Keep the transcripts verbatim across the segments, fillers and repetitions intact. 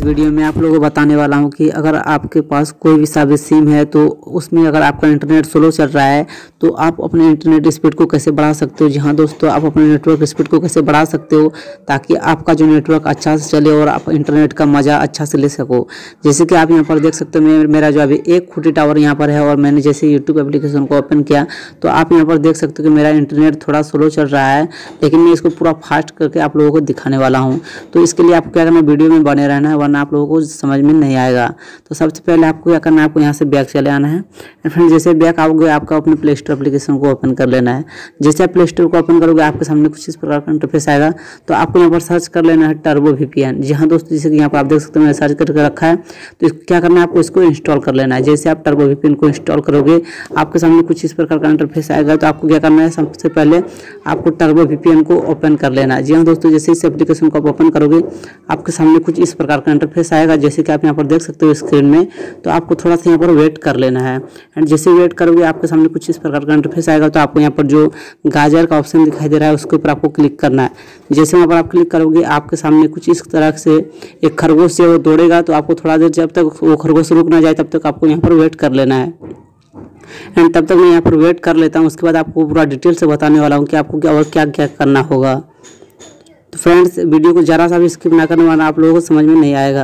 इस वीडियो में आप लोगों को बताने वाला हूं कि अगर आपके पास कोई भी सा भी सिम है तो उसमें अगर आपका इंटरनेट स्लो चल रहा है तो आप अपने इंटरनेट स्पीड को कैसे बढ़ा सकते हो। जी हाँ दोस्तों, आप अपने नेटवर्क स्पीड को कैसे बढ़ा सकते हो ताकि आपका जो नेटवर्क अच्छा से चले और आप इंटरनेट का मज़ा अच्छा से ले सको। जैसे कि आप यहाँ पर देख सकते हो, मेरा जो अभी एक खूटी टावर यहाँ पर है और मैंने जैसे यूट्यूब एप्लीकेशन को ओपन किया तो आप यहाँ पर देख सकते हो कि मेरा इंटरनेट थोड़ा स्लो चल रहा है, लेकिन मैं इसको पूरा फास्ट करके आप लोगों को दिखाने वाला हूँ। तो इसके लिए आपको क्या करना, वीडियो में बने रहना है वरना आप लोगों को समझ में नहीं आएगा। तो सबसे पहले आपको क्या करना है, आपको यहाँ से बैक चले आना है। फ्रेंड जैसे बैक आओगे आपका अपने प्ले स्टोर एप्लीकेशन को ओपन कर लेना है। जैसे आप प्ले स्टोर को ओपन करोगे आपके सामने कुछ इस प्रकार का इंटरफेस आएगा। तो आपको यहाँ पर सर्च कर लेना है टर्बो वीपीएन। जी हाँ दोस्तों, जैसे कि यहाँ पर आप देख सकते हो मैंने सर्च करके रखा है। तो क्या करना है, आपको इसको इंस्टॉल कर लेना है। जैसे आप टर्बो वीपीएन को इंस्टॉल करोगे आपके सामने कुछ इस प्रकार का इंटरफेस आएगा। तो आपको क्या करना है, सबसे पहले आपको टर्बो वीपीएन को ओपन कर लेना है। जी हाँ दोस्तों, जैसे इस एप्लीकेशन को आप ओपन करोगे आपके सामने कुछ इस प्रकार का इंटरफेस आएगा, जैसे कि आप यहाँ पर देख सकते हो स्क्रीन में। तो आपको थोड़ा सा यहाँ पर वेट कर लेना है एंड जैसे वेट करोगे आपके सामने कुछ इस प्रकार का इंटरफेस आएगा। तो आपको यहाँ पर जो गाजर का ऑप्शन दिखाई दे रहा है उसके ऊपर आपको क्लिक करना है। जैसे वहाँ पर आप क्लिक करोगे आपके सामने कुछ इस तरह से एक खरगोश से वो दौड़ेगा। तो आपको थोड़ा देर जब तक वो खरगोश रुक ना जाए तब तक आपको यहाँ पर वेट कर लेना है एंड तब तक मैं यहाँ पर वेट कर लेता हूँ। उसके बाद आपको पूरा डिटेल से बताने वाला हूँ कि आपको क्या और क्या क्या करना होगा। तो फ्रेंड्स वीडियो को ज़रा सा भी स्किप ना करने वाला, आप लोगों को समझ में नहीं आएगा।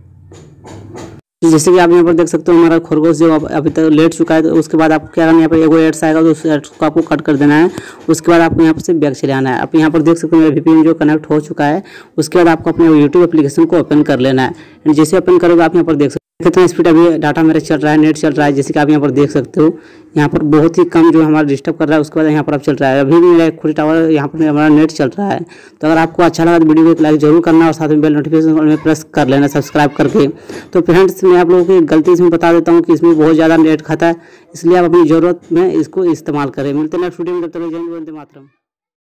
जैसे कि आप यहाँ पर देख सकते हो हमारा खरगोश जो अभी तक लेट चुका है। तो उसके बाद आपको क्या करना है, यहाँ पर एगो एड्स आएगा तो उस एड्स को आपको कट कर देना है। उसके बाद आपको यहाँ पर से बैक चले आना है। आप यहाँ पर देख सकते हो मेरा वीपीएन जो कनेक्ट हो चुका है। उसके बाद आपको अपने यूट्यूब एप्लीकेशन को ओपन कर लेना है। जैसे ओपन करोगे आप यहाँ पर देख सकते हो कितना स्पीड अभी डाटा मेरा चल रहा है, नेट चल रहा है। जैसे कि आप यहाँ पर देख सकते हो यहाँ पर बहुत ही कम जो हमारा डिस्टर्ब कर रहा है। उसके बाद यहाँ पर अब चल रहा है, अभी भी मेरा खुली टावर यहाँ पर हमारा नेट चल रहा है। तो अगर आपको अच्छा लगा तो वीडियो को एक लाइक जरूर करना और साथ में बेल नोटिफिकेशन में प्रेस कर लेना सब्सक्राइब करके। तो फ्रेंड्स मैं आप लोगों की गलती इसमें बता देता हूँ कि इसमें बहुत ज़्यादा नेट खाता है, इसलिए आप अपनी ज़रूरत में इसको इस्तेमाल करें। मिलते हैं नेक्स्ट वीडियो में, तब तक जय हिंद वंदे मातरम।